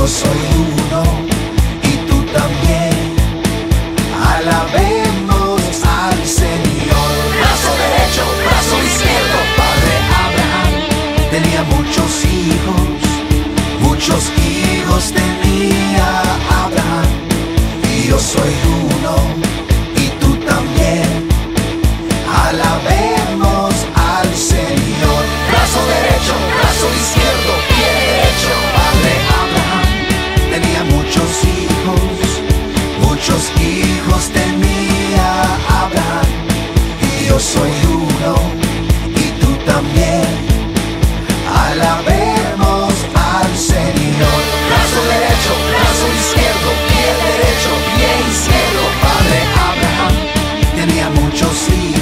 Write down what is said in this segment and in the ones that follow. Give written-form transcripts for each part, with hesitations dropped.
yo soy uno y tú también. Alabemos al Señor. Brazo derecho, brazo izquierdo. Padre Abraham tenía muchos hijos tenía Abraham. Y yo soy uno y tú también. Alabemos al Señor. Brazo derecho, brazo izquierdo, pie derecho. Padre Abraham tenía muchos hijos tenía Abraham. Y yo soy uno y tú también. Alabemos al Señor. Brazo derecho, brazo izquierdo, pie derecho, pie izquierdo. Padre Abraham tenía muchos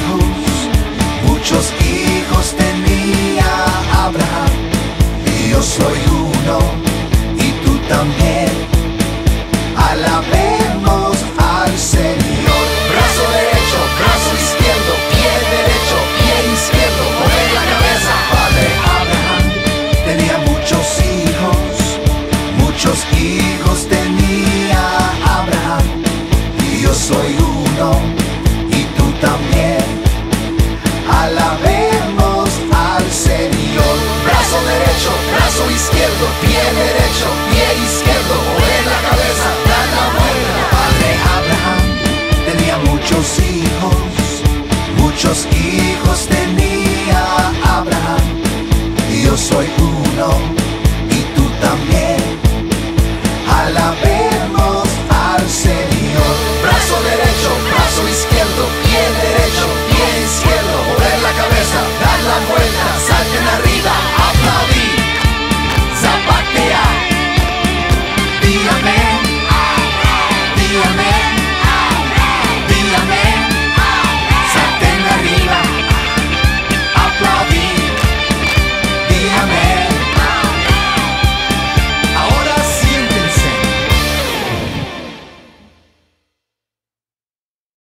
hijos tenía Abraham. Y yo soy uno y tú también.